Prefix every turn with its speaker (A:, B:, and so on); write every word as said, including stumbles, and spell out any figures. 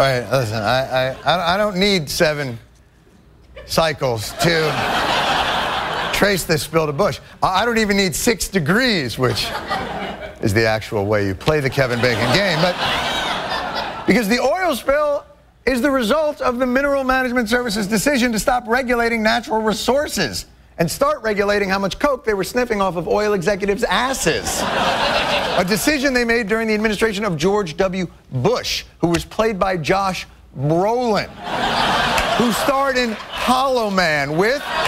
A: right, listen, I, I, I don't need seven cycles to trace this spill to Bush. I don't even need six degrees, which is the actual way you play the Kevin Bacon game. But because the oil spill is the result of the Mineral Management Service's decision to stop regulating natural resources and start regulating how much coke they were sniffing off of oil executives' asses. A decision they made during the administration of George W. Bush, who was played by Josh Brolin, who starred in Hollow Man with